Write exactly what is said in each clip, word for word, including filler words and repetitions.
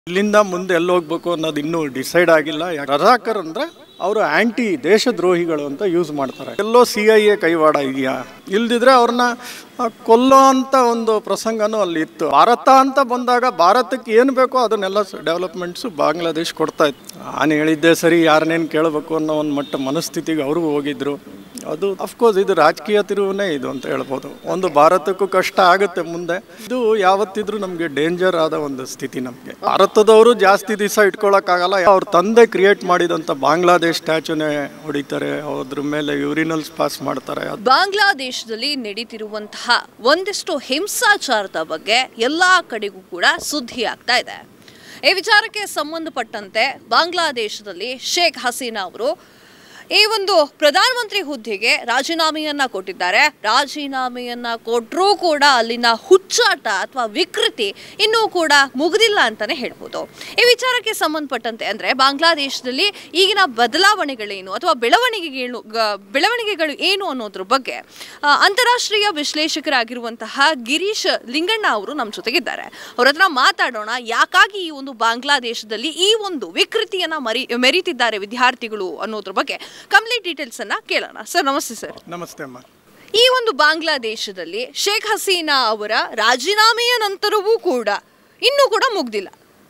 ಇಲ್ಲಿಂದ ಮುಂದೆ ಎಲ್ಲಿ ಹೋಗ್ಬೇಕು ಅನ್ನೋದು ಇನ್ನೂ ಡಿಸೈಡ್ ಆಗಿಲ್ಲ. ರಜಾಕರ್ ಅಂದ್ರೆ ಅವರು ಆಂಟಿ ದೇಶದ್ರೋಹಿಗಳು ಅಂತ ಯೂಸ್ ಮಾಡ್ತಾರೆ. ಎಲ್ಲೋ ಸಿ ಐ ಎ ಕೈವಾಡ ಇದೆಯಾ, ಇಲ್ದಿದ್ರೆ ಅವ್ರನ್ನ ಕೊಲ್ಲೋ ಅಂತ ಒಂದು ಪ್ರಸಂಗನೂ ಅಲ್ಲಿ ಇತ್ತು. ಭಾರತ ಅಂತ ಬಂದಾಗ ಭಾರತಕ್ಕೆ ಏನು ಬೇಕೋ ಅದನ್ನೆಲ್ಲ ಡೆವಲಪ್ಮೆಂಟ್ಸು ಬಾಂಗ್ಲಾದೇಶ್ ಕೊಡ್ತಾ ಇತ್ತು. ನಾನು ಹೇಳಿದ್ದೆ ಸರಿ, ಯಾರನ್ನೇನು ಕೇಳಬೇಕು ಅನ್ನೋ ಒಂದು ಮಟ್ಟ ಮನಸ್ಥಿತಿಗೆ ಅವ್ರಿಗೂ ಹೋಗಿದ್ರು. ಅದು ಅಫ್ಕೋರ್ಸ್ ಇದು ರಾಜಕೀಯ ತಿರುವೇ ಇದು ಅಂತ ಹೇಳ್ಬೋದು. ಒಂದು ಭಾರತಕ್ಕೂ ಕಷ್ಟ ಆಗುತ್ತೆ ಮುಂದೆ. ಇದು ಯಾವತ್ತಿದ್ರೂ ನಮಗೆ ಡೇಂಜರ್ ಆದ ಒಂದು ಸ್ಥಿತಿ. ನಮಗೆ ಭಾರತದವರು ಜಾಸ್ತಿ ದಿವಸ ಇಟ್ಕೊಳ್ಳೋಕ್ಕಾಗಲ್ಲ. ಅವ್ರ ತಂದೆ ಕ್ರಿಯೇಟ್ ಮಾಡಿದಂಥ ಬಾಂಗ್ಲಾದೇಶ್ ಸ್ಟ್ಯಾಚ್ಯೂನೇ ಹೊಡಿತಾರೆ, ಅದ್ರ ಮೇಲೆ ಯೂರಿನಲ್ಸ್ ಪಾಸ್ ಮಾಡ್ತಾರೆ. ಬಾಂಗ್ಲಾದೇಶದಲ್ಲಿ ನಡೀತಿರುವಂತಹ ಒಂದಿಷ್ಟು ಹಿಂಸಾಚಾರದ ಬಗ್ಗೆ ಎಲ್ಲಾ ಕಡೆಗೂ ಕೂಡ ಸುದ್ದಿ ಆಗ್ತಾ ಇದೆ. ಈ ವಿಚಾರಕ್ಕೆ ಸಂಬಂಧಪಟ್ಟಂತೆ ಬಾಂಗ್ಲಾದೇಶದಲ್ಲಿ ಶೇಖ್ ಹಸೀನಾ ಅವರು ಈ ಒಂದು ಪ್ರಧಾನಮಂತ್ರಿ ಹುದ್ದೆಗೆ ರಾಜೀನಾಮೆಯನ್ನ ಕೊಟ್ಟಿದ್ದಾರೆ. ರಾಜೀನಾಮೆಯನ್ನ ಕೊಟ್ಟರೂ ಕೂಡ ಅಲ್ಲಿನ ಹುಚ್ಚಾಟ ಅಥವಾ ವಿಕೃತಿ ಇನ್ನೂ ಕೂಡ ಮುಗಿದಿಲ್ಲ ಅಂತಾನೆ ಹೇಳ್ಬೋದು. ಈ ವಿಚಾರಕ್ಕೆ ಸಂಬಂಧಪಟ್ಟಂತೆ ಅಂದ್ರೆ ಬಾಂಗ್ಲಾದೇಶದಲ್ಲಿ ಈಗಿನ ಬದಲಾವಣೆಗಳೇನು ಅಥವಾ ಬೆಳವಣಿಗೆಗಳು ಬೆಳವಣಿಗೆಗಳು ಏನು ಅನ್ನೋದ್ರ ಬಗ್ಗೆ ಅಂತಾರಾಷ್ಟ್ರೀಯ ವಿಶ್ಲೇಷಕರಾಗಿರುವಂತಹ ಗಿರೀಶ್ ಲಿಂಗಣ್ಣ ಅವರು ನಮ್ಮ ಜೊತೆಗಿದ್ದಾರೆ. ಅವ್ರ ಹತ್ರ ಮಾತಾಡೋಣ. ಯಾಕಾಗಿ ಈ ಒಂದು ಬಾಂಗ್ಲಾದೇಶದಲ್ಲಿ ಈ ಒಂದು ವಿಕೃತಿಯನ್ನ ಮರಿ ಮೆರೀತಿದ್ದಾರೆ ವಿದ್ಯಾರ್ಥಿಗಳು ಅನ್ನೋದ್ರ ಬಗ್ಗೆ ಕಂಪ್ಲೀಟ್ ಡೀಟೇಲ್ಸ್ ಅನ್ನ ಕೇಳೋಣ. ಸರ್ ನಮಸ್ತೆ. ಸರ್ ನಮಸ್ತೆ ಅಮ್ಮ. ಈ ಒಂದು ಬಾಂಗ್ಲಾದೇಶದಲ್ಲಿ ಶೇಖ್ ಹಸೀನಾ ಅವರ ರಾಜೀನಾಮೆಯ ನಂತರವೂ ಕೂಡ ಇನ್ನೂ ಕೂಡ ಮುಗ್ದಿಲ್ಲ.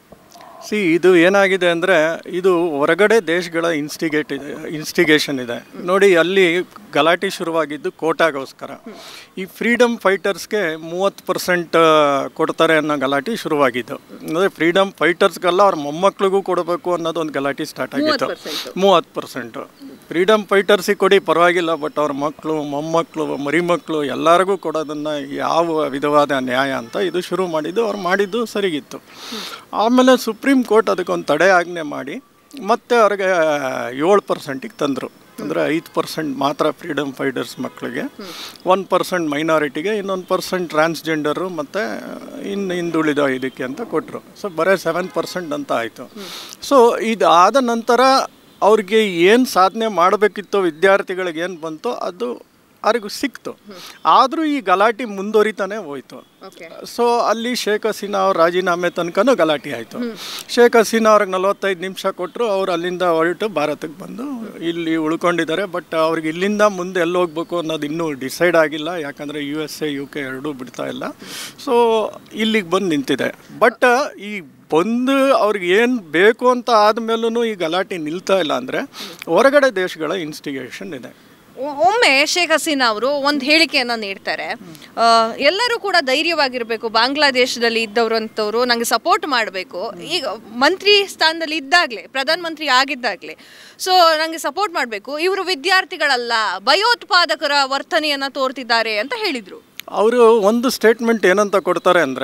ಸಿ ಇದು ಏನಾಗಿದೆ ಅಂದರೆ, ಇದು ಹೊರಗಡೆ ದೇಶಗಳ ಇನ್ಸ್ಟಿಗೇಟ್ ಇದೆ ಇನ್ಸ್ಟಿಗೇಷನ್ ಇದೆ ನೋಡಿ. ಅಲ್ಲಿ ಗಲಾಟೆ ಶುರುವಾಗಿದ್ದು ಕೋಟಾಗೋಸ್ಕರ. ಈ ಫ್ರೀಡಮ್ ಫೈಟರ್ಸ್ಗೆ ಮೂವತ್ತು ಪರ್ಸೆಂಟ್ ಕೊಡ್ತಾರೆ ಅನ್ನೋ ಗಲಾಟೆ ಶುರುವಾಗಿದ್ದು. ಅಂದರೆ ಫ್ರೀಡಮ್ ಫೈಟರ್ಸ್ಗೆಲ್ಲ ಅವ್ರ ಮೊಮ್ಮಕ್ಳಿಗೂ ಕೊಡಬೇಕು ಅನ್ನೋದು ಒಂದು ಗಲಾಟೆ ಸ್ಟಾರ್ಟ್ ಆಗಿತ್ತು. ಮೂವತ್ತು ಪರ್ಸೆಂಟು ಫ್ರೀಡಮ್ ಫೈಟರ್ಸಿಗೆ ಕೊಡಿ ಪರವಾಗಿಲ್ಲ, ಬಟ್ ಅವ್ರ ಮಕ್ಕಳು ಮೊಮ್ಮಕ್ಕಳು ಮರಿಮಕ್ಕಳು ಎಲ್ಲರಿಗೂ ಕೊಡೋದನ್ನು ಯಾವ ವಿಧವಾದ ನ್ಯಾಯ ಅಂತ ಇದು ಶುರು ಮಾಡಿದ್ದು. ಅವ್ರು ಮಾಡಿದ್ದು ಸರಿಗಿತ್ತು. ಆಮೇಲೆ ಸುಪ್ರೀಂ ಕೋರ್ಟ್ ಅದಕ್ಕೊಂದು ತಡೆ ಆಜ್ಞೆ ಮಾಡಿ ಮತ್ತೆ ಅವ್ರಿಗೆ ಏಳು ಪರ್ಸೆಂಟಿಗೆ ತಂದರು. ಅಂದರೆ ಐದು ಪರ್ಸೆಂಟ್ ಮಾತ್ರ ಫ್ರೀಡಮ್ ಫೈಟರ್ಸ್ ಮಕ್ಕಳಿಗೆ, ಒನ್ ಪರ್ಸೆಂಟ್ ಮೈನಾರಿಟಿಗೆ, ಇನ್ನೊಂದು ಪರ್ಸೆಂಟ್ ಟ್ರಾನ್ಸ್ಜೆಂಡರು ಮತ್ತು ಇನ್ನು ಹಿಂದುಳಿದ ಇದಕ್ಕೆ ಅಂತ ಕೊಟ್ಟರು. ಸೊ ಬರೀ ಸೆವೆನ್ ಪರ್ಸೆಂಟ್ ಅಂತ ಆಯಿತು. ಸೊ ಇದು ಆದ ನಂತರ ಅವ್ರಿಗೆ ಏನು ಸಾಧನೆ ಮಾಡಬೇಕಿತ್ತೋ, ವಿದ್ಯಾರ್ಥಿಗಳಿಗೆ ಏನು ಬಂತೋ ಅದು ಅವ್ರಿಗೂ ಸಿಕ್ತು. ಆದರೂ ಈ ಗಲಾಟೆ ಮುಂದುವರಿತಾನೆ ಹೋಯ್ತು. ಸೊ ಅಲ್ಲಿ ಶೇಖ್ ಹಸೀನಾ ಅವ್ರ ರಾಜೀನಾಮೆ ತನಕನೂ ಗಲಾಟೆ ಆಯಿತು. ಶೇಖ್ ಹಸೀನಾ ಅವ್ರಿಗೆ ನಲವತ್ತೈದು ನಿಮಿಷ ಕೊಟ್ಟರು. ಅವ್ರು ಅಲ್ಲಿಂದ ಹೊರಟು ಭಾರತಕ್ಕೆ ಬಂದು ಇಲ್ಲಿ ಉಳ್ಕೊಂಡಿದ್ದಾರೆ. ಬಟ್ ಅವ್ರಿಗೆ ಇಲ್ಲಿಂದ ಮುಂದೆ ಎಲ್ಲಿ ಹೋಗ್ಬೇಕು ಅನ್ನೋದು ಇನ್ನೂ ಡಿಸೈಡ್ ಆಗಿಲ್ಲ. ಯಾಕಂದರೆ U S A U K ಎರಡೂ ಬಿಡ್ತಾ ಇಲ್ಲ. ಸೊ ಇಲ್ಲಿಗೆ ಬಂದು ನಿಂತಿದೆ. ಬಟ್ ಈ ಬಂದು ಅವ್ರಿಗೆ ಏನು ಬೇಕು ಅಂತ ಆದಮೇಲೂ ಈ ಗಲಾಟೆ ನಿಲ್ತಾ ಇಲ್ಲ. ಅಂದರೆ ಹೊರಗಡೆ ದೇಶಗಳ ಇನ್ಸ್ಟಿಗೇಷನ್ ಇದೆ. ಒಮ್ಮೆ ಶೇಖ್ ಹಸೀನಾ ಅವರು ಒಂದು ಹೇಳಿಕೆಯನ್ನು ನೀಡ್ತಾರೆ. ಎಲ್ಲರೂ ಕೂಡ ಧೈರ್ಯವಾಗಿರಬೇಕು, ಬಾಂಗ್ಲಾದೇಶದಲ್ಲಿ ಇದ್ದವರು ಅಂತವರು ನನಗೆ ಸಪೋರ್ಟ್ ಮಾಡಬೇಕು. ಈಗ ಮಂತ್ರಿ ಸ್ಥಾನದಲ್ಲಿ ಇದ್ದಾಗಲೇ, ಪ್ರಧಾನಮಂತ್ರಿ ಆಗಿದ್ದಾಗಲೇ ಸೊ ನನಗೆ ಸಪೋರ್ಟ್ ಮಾಡಬೇಕು. ಇವರು ವಿದ್ಯಾರ್ಥಿಗಳಲ್ಲ, ಭಯೋತ್ಪಾದಕರ ವರ್ತನೆಯನ್ನು ತೋರ್ತಿದ್ದಾರೆ ಅಂತ ಹೇಳಿದರು. ಅವರು ಒಂದು ಸ್ಟೇಟ್ಮೆಂಟ್ ಏನಂತ ಕೊಡ್ತಾರೆ ಅಂದರೆ,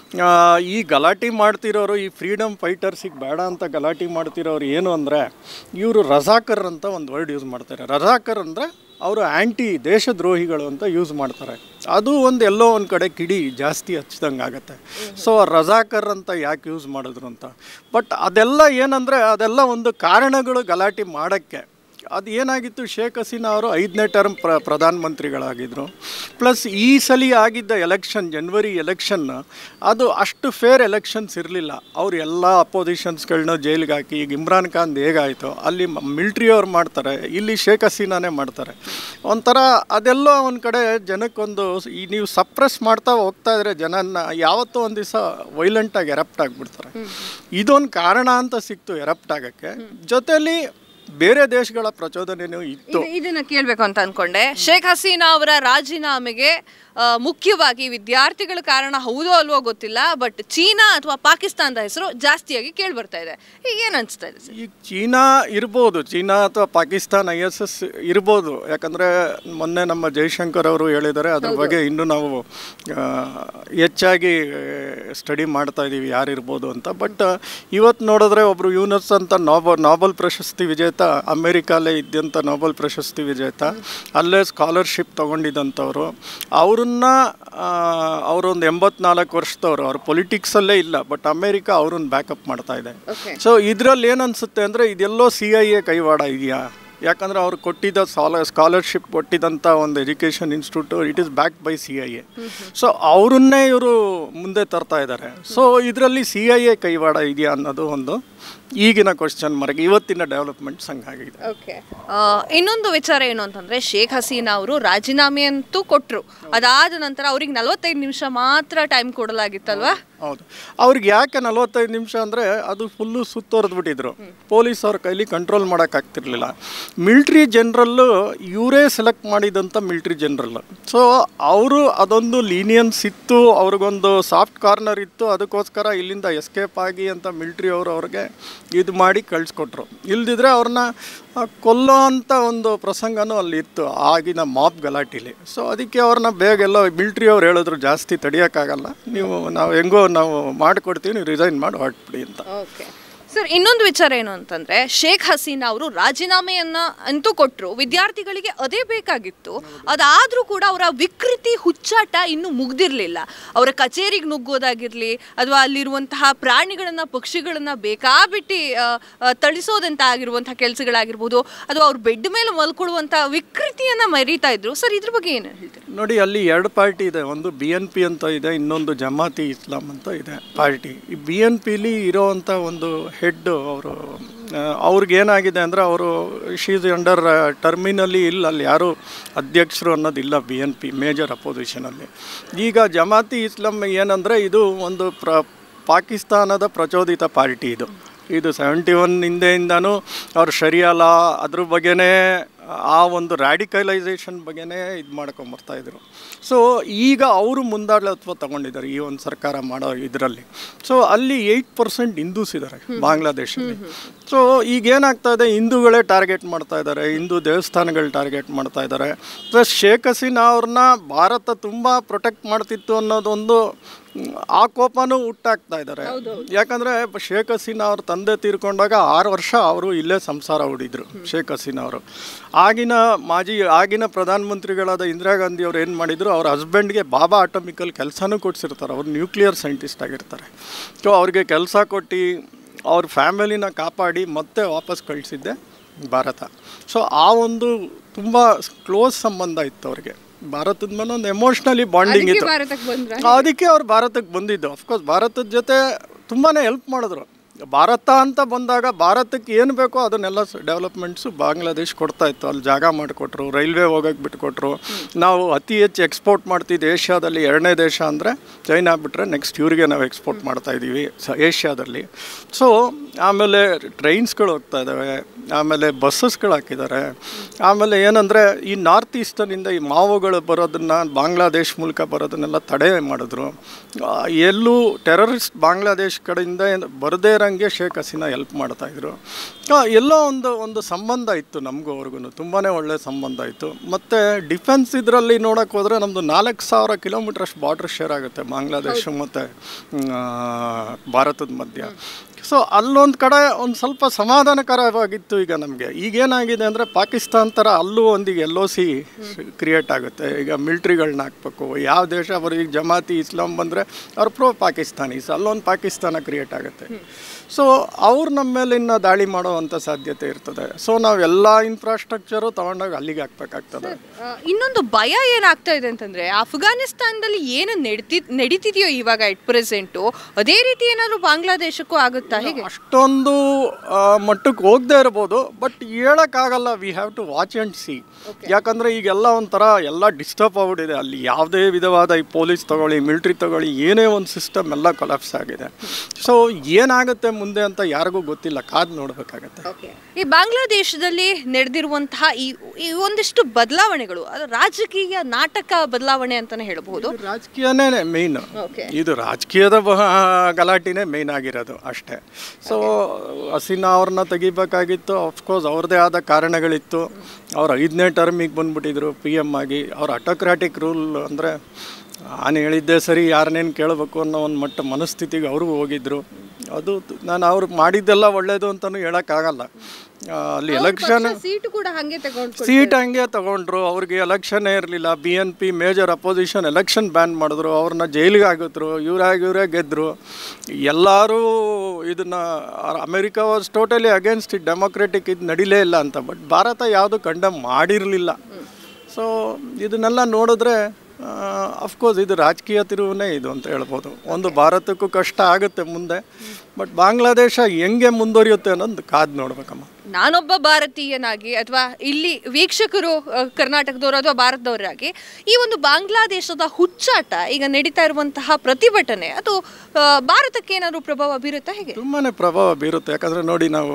ಈ ಗಲಾಟೆ ಮಾಡ್ತಿರೋರು ಈ ಫ್ರೀಡಮ್ ಫೈಟರ್ಸಿಗೆ ಬೇಡ ಅಂತ ಗಲಾಟೆ ಮಾಡ್ತಿರೋರು ಏನು ಅಂದರೆ, ಇವರು ರಜಾಕರ್ ಅಂತ ಒಂದು ವರ್ಡ್ ಯೂಸ್ ಮಾಡ್ತಾರೆ. ರಜಾಕರ್ ಅಂದರೆ ಅವರು ಆ್ಯಂಟಿ ದೇಶದ್ರೋಹಿಗಳು ಅಂತ ಯೂಸ್ ಮಾಡ್ತಾರೆ. ಅದು ಒಂದು ಎಲ್ಲೋ ಒಂದು ಕಡೆ ಕಿಡಿ ಜಾಸ್ತಿ ಹಚ್ಚಿದಂಗೆ ಆಗುತ್ತೆ. ಸೊ ರಜಾಕರ್ ಅಂತ ಯಾಕೆ ಯೂಸ್ ಮಾಡಿದ್ರು ಅಂತ. ಬಟ್ ಅದೆಲ್ಲ ಏನಂದರೆ, ಅದೆಲ್ಲ ಒಂದು ಕಾರಣಗಳು ಗಲಾಟೆ ಮಾಡೋಕ್ಕೆ. ಅದು ಏನಾಗಿತ್ತು, ಶೇಖ್ ಹಸೀನಾ ಅವರು ಐದನೇ ಟರ್ಮ್ ಪ್ರ ಪ್ರಧಾನಮಂತ್ರಿಗಳಾಗಿದ್ದರು. ಪ್ಲಸ್ ಈ ಸಲ ಆಗಿದ್ದ ಎಲೆಕ್ಷನ್, ಜನವರಿ ಎಲೆಕ್ಷನ್, ಅದು ಅಷ್ಟು ಫೇರ್ ಎಲೆಕ್ಷನ್ಸ್ ಇರಲಿಲ್ಲ. ಅವರು ಎಲ್ಲ ಅಪೋಸಿಷನ್ಸ್ಗಳನ್ನ ಜೈಲಿಗೆ ಹಾಕಿ, ಈಗ ಇಮ್ರಾನ್ ಖಾನ್ ಹೇಗಾಯಿತು, ಅಲ್ಲಿ ಮಿಲ್ಟ್ರಿಯವ್ರು ಮಾಡ್ತಾರೆ, ಇಲ್ಲಿ ಶೇಖ್ ಹಸೀನಾನೇ ಮಾಡ್ತಾರೆ. ಒಂಥರ ಅದೆಲ್ಲೋ ಒಂದು ಕಡೆ ಜನಕ್ಕೊಂದು, ಈ ನೀವು ಸಪ್ರೆಸ್ ಮಾಡ್ತಾ ಹೋಗ್ತಾ ಇದ್ರೆ ಜನನ ಯಾವತ್ತೋ ಒಂದು ದಿವಸ ವೈಲೆಂಟಾಗಿ ಎರಪ್ಟ್ ಆಗಿಬಿಡ್ತಾರೆ. ಇದೊಂದು ಕಾರಣ ಅಂತ ಸಿಕ್ತು ಎರಪ್ಟ್ ಆಗೋಕ್ಕೆ. ಜೊತೆಯಲ್ಲಿ ಬೇರೆ ದೇಶಗಳ ಪ್ರಚೋದನೆಯೂ ಇತ್ತು. ಇದನ್ನ ಕೇಳಬೇಕು ಅಂತ ಅನ್ಕೊಂಡೆ. ಶೇಖ್ ಹಸೀನಾ ಅವರ ರಾಜೀನಾಮೆಗೆ ಮುಖ್ಯವಾಗಿ ವಿದ್ಯಾರ್ಥಿಗಳ ಕಾರಣ ಹೌದೋ ಅಲ್ವೋ ಗೊತ್ತಿಲ್ಲ, ಬಟ್ ಚೀನಾ ಅಥವಾ ಪಾಕಿಸ್ತಾನದ ಹೆಸರು ಜಾಸ್ತಿಯಾಗಿ ಕೇಳಿ ಬರ್ತಾ ಇದೆ. ಈಗ ಏನು ಅನಿಸ್ತಾ ಇದೆ ಸರ್? ಈಗ ಚೀನಾ ಇರ್ಬೋದು, ಚೀನಾ ಅಥವಾ ಪಾಕಿಸ್ತಾನ ಐ ಎಸ್ ಎಸ್ ಇರ್ಬೋದು. ಯಾಕಂದರೆ ಮೊನ್ನೆ ನಮ್ಮ ಜೈಶಂಕರ್ ಅವರು ಹೇಳಿದ್ದಾರೆ, ಅದ್ರ ಬಗ್ಗೆ ಇನ್ನೂ ನಾವು ಹೆಚ್ಚಾಗಿ ಸ್ಟಡಿ ಮಾಡ್ತಾ ಇದ್ದೀವಿ ಯಾರಿರ್ಬೋದು ಅಂತ. ಬಟ್ ಇವತ್ತು ನೋಡಿದ್ರೆ ಒಬ್ಬರು ಯೂನಸ್ ಅಂತ ನೋಬಲ್ ನೋಬಲ್ ಪ್ರಶಸ್ತಿ ವಿಜೇತ, ಅಮೇರಿಕಾಲೇ ಇದ್ದಂಥ ನೋಬಲ್ ಪ್ರಶಸ್ತಿ ವಿಜೇತ, ಅಲ್ಲೇ ಸ್ಕಾಲರ್ಶಿಪ್ ತೊಗೊಂಡಿದ್ದಂಥವ್ರು, ಅವರು ಅವರೊಂದು ಎಂಬತ್ನಾಲ್ಕು ವರ್ಷದವರು, ಅವ್ರು ಪೊಲಿಟಿಕ್ಸಲ್ಲೇ ಇಲ್ಲ, ಬಟ್ ಅಮೇರಿಕಾ ಅವ್ರನ್ನ ಬ್ಯಾಕಪ್ ಮಾಡ್ತಾ ಇದೆ. ಸೊ ಇದರಲ್ಲಿ ಏನು ಅನಿಸುತ್ತೆ ಅಂದರೆ, ಇದೆಲ್ಲೋ ಸಿ ಐ ಎ ಕೈವಾಡ ಇದೆಯಾ, ಯಾಕಂದರೆ ಅವ್ರು ಕೊಟ್ಟಿದ್ದ ಸಾಲ ಸ್ಕಾಲರ್ಶಿಪ್ ಕೊಟ್ಟಿದ್ದಂಥ ಒಂದು education institute it is backed by C I A. So ಅವರನ್ನೇ ಇವರು ಮುಂದೆ ತರ್ತಾ ಇದ್ದಾರೆ. ಸೊ ಇದರಲ್ಲಿ ಸಿ ಐ ಎ ಕೈವಾಡ ಇದೆಯಾ ಅನ್ನೋದು ಒಂದು ಈಗಿನ ಕ್ವಶನ್ ಮಾರ್ಕ್, ಇವತ್ತಿನ ಡೆವಲಪ್ಮೆಂಟ್ಸ್ ಹಂಗಾಗಿದೆ. ಓಕೆ, ಇನ್ನೊಂದು ವಿಚಾರ ಏನು ಅಂತಂದರೆ, ಶೇಖ್ ಹಸೀನಾ ಅವರು ರಾಜೀನಾಮೆ ಅಂತೂ ಕೊಟ್ಟರು. ಅದಾದ ನಂತರ ಅವ್ರಿಗೆ ನಲವತ್ತೈದು ನಿಮಿಷ ಮಾತ್ರ ಟೈಮ್ ಕೊಡಲಾಗಿತ್ತಲ್ವಾ? ಹೌದು. ಅವ್ರಿಗೆ ಯಾಕೆ ನಲವತ್ತೈದು ನಿಮಿಷ ಅಂದರೆ ಅದು ಫುಲ್ಲು ಸುತ್ತುವರೆದ್ಬಿಟ್ಟಿದ್ರು. ಪೊಲೀಸ್ ಅವ್ರ ಕೈಲಿ ಕಂಟ್ರೋಲ್ ಮಾಡೋಕ್ಕಾಗ್ತಿರ್ಲಿಲ್ಲ. ಮಿಲ್ಟ್ರಿ ಜನರಲ್ಲು ಇವರೇ ಸೆಲೆಕ್ಟ್ ಮಾಡಿದಂಥ ಮಿಲ್ಟ್ರಿ ಜನರಲ್ಲು. ಸೊ ಅವರು ಅದೊಂದು ಲೀನಿಯನ್ಸ್ ಇತ್ತು, ಅವ್ರಿಗೊಂದು ಸಾಫ್ಟ್ ಕಾರ್ನರ್ ಇತ್ತು. ಅದಕ್ಕೋಸ್ಕರ ಇಲ್ಲಿಂದ ಎಸ್ಕೇಪ್ ಆಗಿ ಅಂತ ಮಿಲ್ಟ್ರಿ ಅವರು ಅವ್ರಿಗೆ ಇದು ಮಾಡಿ ಕಳಿಸ್ಕೊಟ್ರು. ಇಲ್ದಿದ್ರೆ ಅವ್ರನ್ನ ಕೊಲ್ಲೋ ಅಂಥ ಒಂದು ಪ್ರಸಂಗನೂ ಅಲ್ಲಿ ಇತ್ತು ಆಗಿನ ಮಾಪ್ ಗಲಾಟೆಲಿ. ಸೊ ಅದಕ್ಕೆ ಅವ್ರನ್ನ ಬೇಗ ಎಲ್ಲ ಮಿಲ್ಟ್ರಿ ಅವ್ರು ಹೇಳಿದ್ರು, ಜಾಸ್ತಿ ತಡೆಯೋಕ್ಕಾಗಲ್ಲ, ನೀವು ನಾವು ಹೆಂಗೋ ನಾವು ಮಾಡಿಕೊಡ್ತೀವಿ, ನೀವು ರಿಸೈನ್ ಮಾಡಿ ಹೊರಟ್ಬಿಡಿ ಅಂತ. ಓಕೆ ಸರ್, ಇನ್ನೊಂದು ವಿಚಾರ ಏನು ಅಂತಂದರೆ, ಶೇಖ್ ಹಸೀನಾ ಅವರು ರಾಜೀನಾಮೆಯನ್ನು ಅಂತೂ ಕೊಟ್ಟರು, ವಿದ್ಯಾರ್ಥಿಗಳಿಗೆ ಅದೇ ಬೇಕಾಗಿತ್ತು. ಅದಾದರೂ ಕೂಡ ಅವರ ವಿಕೃತಿ ಹುಚ್ಚಾಟ ಇನ್ನೂ ಮುಗ್ದಿರಲಿಲ್ಲ. ಅವರ ಕಚೇರಿಗೆ ನುಗ್ಗೋದಾಗಿರಲಿ ಅಥವಾ ಅಲ್ಲಿರುವಂತಹ ಪ್ರಾಣಿಗಳನ್ನು ಪಕ್ಷಿಗಳನ್ನು ಬೇಕಾಬಿಟ್ಟು ತಳಿಸೋದಂತ ಆಗಿರುವಂಥ ಕೆಲಸಗಳಾಗಿರ್ಬೋದು, ಅಥವಾ ಅವ್ರ ಬೆಡ್ ಮೇಲೆ ಮಲ್ಕೊಳ್ಳುವಂಥ ವಿಕೃತಿಯನ್ನು ಮರೀತಾ ಇದ್ರು. ಸರ್, ಇದ್ರ ಬಗ್ಗೆ ಏನು ಹೇಳ್ತೀರಿ? ನೋಡಿ, ಅಲ್ಲಿ ಎರಡು ಪಾರ್ಟಿ ಇದೆ. ಒಂದು ಬಿ ಎನ್ ಪಿ ಅಂತ ಇದೆ, ಇನ್ನೊಂದು ಜಮಾತಿ ಇಸ್ಲಾಂ ಅಂತ ಇದೆ ಪಾರ್ಟಿ. ಈ ಬಿ ಎನ್ ಪಿಲಿ ಇರೋವಂಥ ಒಂದು ಹೆಡ್ ಅವರು, ಅವ್ರಿಗೇನಾಗಿದೆ ಅಂದರೆ ಅವರು ಶೀಸ್ ಅಂಡರ್ ಟರ್ಮಿನಲ್ಲಿ ಇಲ್ಲ, ಅಲ್ಲಿ ಯಾರು ಅಧ್ಯಕ್ಷರು ಅನ್ನೋದಿಲ್ಲ ಬಿ ಎನ್ ಪಿ ಮೇಜರ್ ಅಪೋಸಿಷನಲ್ಲಿ. ಈಗ ಜಮಾತಿ ಇಸ್ಲಾಂ ಏನಂದರೆ ಇದು ಒಂದು ಪ್ರ ಪಾಕಿಸ್ತಾನದ ಪ್ರಚೋದಿತ ಪಾರ್ಟಿ. ಇದು ಇದು ಸೆವೆಂಟಿ ಒನ್ ಹಿಂದೆಯಿಂದನೂ ಅವ್ರು ಶರಿಯಾ ಲಾ ಅದ್ರ ಬಗ್ಗೆನೇ, ಆ ಒಂದು ರ್ಯಾಡಿಕಲೈಸೇಷನ್ ಬಗ್ಗೆನೇ ಇದು ಮಾಡ್ಕೊಂಬರ್ತಾಯಿದ್ರು. ಸೊ ಈಗ ಅವರು ಮುಂದಾಳತ್ವ ತಗೊಂಡಿದ್ದಾರೆ ಈ ಒಂದು ಸರ್ಕಾರ ಮಾಡೋ ಇದರಲ್ಲಿ. ಸೊ ಅಲ್ಲಿ ಏಯ್ಟ್ ಪರ್ಸೆಂಟ್ ಹಿಂದೂಸ್ ಇದ್ದಾರೆ ಬಾಂಗ್ಲಾದೇಶಲ್ಲಿ. ಸೊ ಈಗೇನಾಗ್ತಾ ಇದೆ, ಹಿಂದೂಗಳೇ ಟಾರ್ಗೆಟ್ ಮಾಡ್ತಾ ಇದ್ದಾರೆ, ಹಿಂದೂ ದೇವಸ್ಥಾನಗಳು ಟಾರ್ಗೆಟ್ ಮಾಡ್ತಾ ಇದ್ದಾರೆ. ಪ್ಲಸ್ ಶೇಖ್ ಹಸೀನಾ ಅವ್ರನ್ನ ಭಾರತ ತುಂಬ ಪ್ರೊಟೆಕ್ಟ್ ಮಾಡ್ತಿತ್ತು ಅನ್ನೋದೊಂದು ಆ ಕೋಪನೂ ಹುಟ್ಟಾಕ್ತಾ ಇದ್ದಾರೆ. ಯಾಕಂದರೆ ಶೇಖ್ ಹಸೀನಾ ಅವ್ರ ತಂದೆ ತೀರ್ಕೊಂಡಾಗ ಆರು ವರ್ಷ ಅವರು ಇಲ್ಲೇ ಸಂಸಾರ ಹೂಡಿದ್ರು ಶೇಖ್ ಹಸೀನಾ ಅವರು. ಆಗಿನ ಮಾಜಿ ಆಗಿನ ಪ್ರಧಾನಮಂತ್ರಿಗಳಾದ ಇಂದಿರಾ ಗಾಂಧಿ ಅವ್ರು ಏನು ಮಾಡಿದರು, ಅವ್ರ ಹಸ್ಬೆಂಡ್ಗೆ ಬಾಬಾ ಆಟೋಮಿಕಲ್ ಕೆಲಸನೂ ಕೊಡಿಸಿರ್ತಾರೆ. ಅವ್ರು ನ್ಯೂಕ್ಲಿಯರ್ ಸೈಂಟಿಸ್ಟ್ ಆಗಿರ್ತಾರೆ. ಸೊ ಅವ್ರಿಗೆ ಕೆಲಸ ಕೊಟ್ಟು ಅವ್ರ ಫ್ಯಾಮಿಲಿನ ಕಾಪಾಡಿ ಮತ್ತೆ ವಾಪಸ್ ಕಳಿಸಿದ್ದೆ ಭಾರತ. ಸೊ ಆ ಒಂದು ತುಂಬ ಕ್ಲೋಸ್ ಸಂಬಂಧ ಇತ್ತು ಅವ್ರಿಗೆ ಭಾರತದ ಮೇಲೆ, ಒಂದು ಎಮೋಷ್ನಲಿ ಬಾಂಡಿಂಗ್ ಇತ್ತು. ಅದಕ್ಕೆ ಅವ್ರು ಭಾರತಕ್ಕೆ ಬಂದಿದ್ದು. ಅಫ್ಕೋರ್ಸ್ ಭಾರತದ ಜೊತೆ ತುಂಬಾ ಹೆಲ್ಪ್ ಮಾಡಿದ್ರು. ಭಾರತ ಅಂತ ಬಂದಾಗ ಭಾರತಕ್ಕೆ ಏನು ಬೇಕೋ ಅದನ್ನೆಲ್ಲ ಡೆವಲಪ್ಮೆಂಟ್ಸು ಬಾಂಗ್ಲಾದೇಶ್ ಕೊಡ್ತಾಯಿತ್ತು. ಅಲ್ಲಿ ಜಾಗ ಮಾಡಿಕೊಟ್ರು, ರೈಲ್ವೆ ಹೋಗೋಕ್ಕೆ ಬಿಟ್ಕೊಟ್ರು. ನಾವು ಅತಿ ಹೆಚ್ಚು ಎಕ್ಸ್ಪೋರ್ಟ್ ಮಾಡ್ತಿದ್ದು ಏಷ್ಯಾದಲ್ಲಿ ಎರಡನೇ ದೇಶ ಅಂದರೆ ಚೈನಾ ಬಿಟ್ಟರೆ ನೆಕ್ಸ್ಟ್ ಇವ್ರಿಗೆ ನಾವು ಎಕ್ಸ್ಪೋರ್ಟ್ ಮಾಡ್ತಾಯಿದ್ದೀವಿ ಸ ಏಷ್ಯಾದಲ್ಲಿ. ಸೊ ಆಮೇಲೆ ಟ್ರೈನ್ಸ್ಗಳು ಹೋಗ್ತಾ ಇದ್ದಾವೆ, ಆಮೇಲೆ ಬಸ್ಸಸ್ಗಳು ಹಾಕಿದ್ದಾರೆ. ಆಮೇಲೆ ಏನಂದರೆ ಈ ನಾರ್ತ್ ಈಸ್ಟರ್ನಿಂದ ಈ ಮಾವೋಗಳು ಬರೋದನ್ನು, ಬಾಂಗ್ಲಾದೇಶ್ ಮೂಲಕ ಬರೋದನ್ನೆಲ್ಲ ತಡೆ ಮಾಡಿದ್ರು. ಎಲ್ಲೂ ಟೆರರಿಸ್ಟ್ ಬಾಂಗ್ಲಾದೇಶ್ ಕಡೆಯಿಂದ ಬರದೇ ಇರೋಂಗೆ ಶೇಖ್ ಹಸೀನಾ ಹೆಲ್ಪ್ ಮಾಡ್ತಾಯಿದ್ರು. ಎಲ್ಲೋ ಒಂದು ಒಂದು ಸಂಬಂಧ ಇತ್ತು ನಮಗೂ ಅವ್ರಿಗೂ, ತುಂಬಾ ಒಳ್ಳೆಯ ಸಂಬಂಧ ಇತ್ತು. ಮತ್ತು ಡಿಫೆನ್ಸ್ ಇದರಲ್ಲಿ ನೋಡೋಕೆ ಹೋದರೆ ನಮ್ಮದು ನಾಲ್ಕು ಸಾವಿರ ಕಿಲೋಮೀಟ್ರ್ ಅಷ್ಟು ಬಾರ್ಡ್ರ್ ಶೇರ್ ಆಗುತ್ತೆ ಬಾಂಗ್ಲಾದೇಶ ಮತ್ತು ಭಾರತದ ಮಧ್ಯ. ಸೊ ಅಲ್ಲೊಂದು ಕಡೆ ಒಂದು ಸ್ವಲ್ಪ ಸಮಾಧಾನಕರವಾಗಿತ್ತು. ಈಗ ನಮಗೆ ಈಗೇನಾಗಿದೆ ಅಂದರೆ ಪಾಕಿಸ್ತಾನ ಥರ ಅಲ್ಲೂ ಒಂದಿಗೆ ಎಲ್ ಒ ಸಿ ಕ್ರಿಯೇಟ್ ಆಗುತ್ತೆ. ಈಗ ಮಿಲ್ಟ್ರಿಗಳನ್ನ ಹಾಕ್ಬೇಕು, ಯಾವ ದೇಶ ಅವ್ರಿಗೆ ಜಮಾತಿ ಇಸ್ಲಾಂ ಬಂದರೆ ಅವ್ರು ಪ್ರೋ ಪಾಕಿಸ್ತಾನೀಸ್, ಅಲ್ಲೊಂದು ಪಾಕಿಸ್ತಾನ ಕ್ರಿಯೇಟ್ ಆಗುತ್ತೆ. ಸೊ ಅವ್ರು ನಮ್ಮ ಮೇಲೆ ಇನ್ನೂ ದಾಳಿ ಮಾಡೋವಂಥ ಸಾಧ್ಯತೆ ಇರ್ತದೆ. ಸೊ ನಾವೆಲ್ಲ ಇನ್ಫ್ರಾಸ್ಟ್ರಕ್ಚರು ತೊಗೊಂಡಾಗ ಅಲ್ಲಿಗೆ ಹಾಕ್ಬೇಕಾಗ್ತದೆ. ಇನ್ನೊಂದು ಭಯ ಏನಾಗ್ತಾ ಇದೆ ಅಂತಂದರೆ, ಅಫ್ಘಾನಿಸ್ತಾನದಲ್ಲಿ ಏನು ನಡೀತಿ ನಡೀತಿದೆಯೋ ಇವಾಗ ಎಟ್ ಪ್ರೆಸೆಂಟು, ಅದೇ ರೀತಿ ಏನಾದರೂ ಬಾಂಗ್ಲಾದೇಶಕ್ಕೂ ಆಗುತ್ತಾ? ಹೇಗೆ? ಅಷ್ಟೊಂದು ಮಟ್ಟಕ್ಕೆ ಹೋಗದೆ ಇರ್ಬೋದು, ಬಟ್ ಹೇಳೋಕ್ಕಾಗಲ್ಲ. We have to watch and see. ಯಾಕಂದರೆ ಈಗೆಲ್ಲ ಒಂಥರ ಎಲ್ಲ ಡಿಸ್ಟರ್ಬ್ ಆಗ್ಬಿಟ್ಟಿದೆ. ಅಲ್ಲಿ ಯಾವುದೇ ವಿಧವಾದ ಈ ಪೊಲೀಸ್ ತಗೊಳ್ಳಿ, ಮಿಲ್ಟ್ರಿ ತಗೊಳ್ಳಿ, ಏನೇ ಒಂದು ಸಿಸ್ಟಮ್ ಎಲ್ಲ ಕೊಲಾಪ್ಸ್ ಆಗಿದೆ. ಸೊ ಏನಾಗುತ್ತೆ ಮುಂದೆ ಅಂತ ಯಾರಿಗೂ ಗೊತ್ತಿಲ್ಲ, ಕಾದು ನೋಡಬೇಕಾಗತ್ತೆ. ಈ ಬಾಂಗ್ಲಾದೇಶದಲ್ಲಿ ನಡೆದಿರುವಂತಹ ಈ ಈ ಒಂದಿಷ್ಟು ಬದಲಾವಣೆಗಳು, ಅದು ರಾಜಕೀಯ ನಾಟಕ ಬದಲಾವಣೆ ಅಂತಾನೆ ಹೇಳಬಹುದು. ರಾಜಕೀಯನೇ ಮೇಯ್ನ್, ಇದು ರಾಜಕೀಯದ ಗಲಾಟೆನೇ ಮೇಯ್ನ್ ಆಗಿರೋದು ಅಷ್ಟೇ. ಸೊ ಹಸೀನಾ ಅವ್ರನ್ನ ತೆಗಿಬೇಕಾಗಿತ್ತು. ಅಫ್ಕೋರ್ಸ್ ಅವ್ರದ್ದೇ ಆದ ಕಾರಣಗಳಿತ್ತು. ಅವ್ರು ಐದನೇ ಟರ್ಮಿಗೆ ಬಂದುಬಿಟ್ಟಿದ್ರು ಪಿ ಎಮ್ ಆಗಿ. ಅವ್ರು ಅಟೋಕ್ರಾಟಿಕ್ ರೂಲ್ ಅಂದರೆ ನಾನು ಹೇಳಿದ್ದೆ ಸರಿ, ಯಾರನ್ನೇನು ಕೇಳಬೇಕು ಅನ್ನೋ ಒಂದು ಮಟ್ಟ ಮನಸ್ಥಿತಿಗೆ ಅವರು ಹೋಗಿದ್ರು. ಅದು ನಾನು ಅವ್ರು ಮಾಡಿದ್ದೆಲ್ಲ ಒಳ್ಳೇದು ಅಂತಲೂ ಹೇಳೋಕ್ಕಾಗಲ್ಲ. ಅಲ್ಲಿ ಎಲೆಕ್ಷನ್ ಸೀಟ್ ಕೂಡ ಹಂಗೆ ತಗೊಂಡು ಸೀಟ್ ಹಂಗೆ ತಗೊಂಡ್ರು. ಅವ್ರಿಗೆ ಎಲೆಕ್ಷನ್ನೇ ಇರಲಿಲ್ಲ. B N P major opposition election ban ಮಾಡಿದ್ರು, ಅವ್ರನ್ನ ಜೈಲಿಗೆ ಹಾಕಿದ್ರು, ಇವರಾಗಿ ಇವರೇ ಗೆದ್ದರು. ಎಲ್ಲರೂ ಇದನ್ನು America was totally against it, democratic ಇದು ನಡೀಲೇ ಇಲ್ಲ ಅಂತ. ಬಟ್ ಭಾರತ ಯಾವುದು ಕಂಡಮ್ ಮಾಡಿರಲಿಲ್ಲ. ಸೊ ಇದನ್ನೆಲ್ಲ ನೋಡಿದ್ರೆ ಅಫ್ಕೋರ್ಸ್ ಇದು ರಾಜಕೀಯ ತಿರುವೇ ಇದು ಅಂತ ಹೇಳ್ಬೋದು. ಒಂದು ಭಾರತಕ್ಕೂ ಕಷ್ಟ ಆಗುತ್ತೆ ಮುಂದೆ, ಬಟ್ ಬಾಂಗ್ಲಾದೇಶ ಹೆಂಗೆ ಮುಂದುವರಿಯುತ್ತೆ ಅನ್ನೋದು ಕಾದು ನೋಡ್ಬೇಕಮ್ಮ. ನಾನೊಬ್ಬ ಭಾರತೀಯನಾಗಿ ಅಥವಾ ಇಲ್ಲಿ ವೀಕ್ಷಕರು ಕರ್ನಾಟಕದವರು ಅಥವಾ ಭಾರತದವರಾಗಿ ಈ ಒಂದು ಬಾಂಗ್ಲಾದೇಶದ ಹುಚ್ಚಾಟ ಈಗ ನಡೀತಾ ಇರುವಂತಹ ಪ್ರತಿಭಟನೆ ಅದು ಭಾರತಕ್ಕೆ ಏನಾದರೂ ಪ್ರಭಾವ ಬೀರುತ್ತಾ? ಹೇಗೆ? ತುಂಬಾ ಪ್ರಭಾವ ಬೀರುತ್ತೆ. ಯಾಕಂದರೆ ನೋಡಿ, ನಾವು